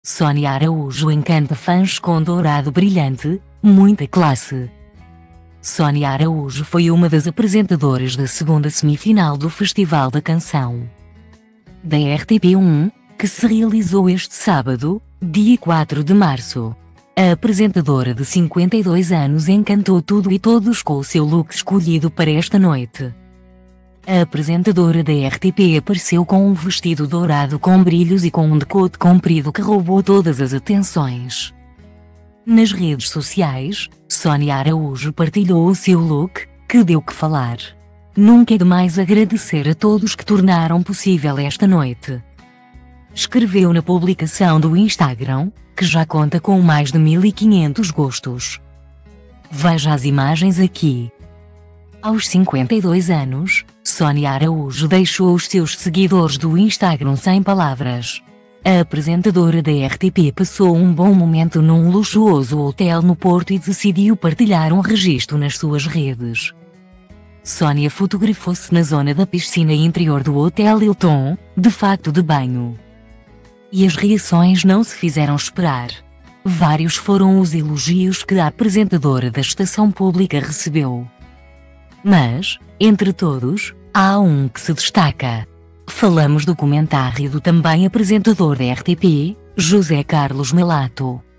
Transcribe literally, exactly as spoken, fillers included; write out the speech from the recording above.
Sónia Araújo encanta fãs com dourado brilhante, muita classe. Sónia Araújo foi uma das apresentadoras da segunda semifinal do Festival da Canção da R T P um, que se realizou este sábado, dia quatro de março. A apresentadora de cinquenta e dois anos encantou tudo e todos com o seu look escolhido para esta noite. A apresentadora da R T P apareceu com um vestido dourado com brilhos e com um decote comprido que roubou todas as atenções. Nas redes sociais, Sónia Araújo partilhou o seu look, que deu que falar. Nunca é demais agradecer a todos que tornaram possível esta noite. Escreveu na publicação do Instagram, que já conta com mais de mil e quinhentos gostos. Veja as imagens aqui. Aos cinquenta e dois anos, Sónia Araújo deixou os seus seguidores do Instagram sem palavras. A apresentadora da R T P passou um bom momento num luxuoso hotel no Porto e decidiu partilhar um registro nas suas redes. Sónia fotografou-se na zona da piscina interior do Hotel Hilton, de fato de banho. E as reações não se fizeram esperar. Vários foram os elogios que a apresentadora da estação pública recebeu. Mas, entre todos, há um que se destaca. Falamos do comentário do também apresentador da R T P, José Carlos Melato.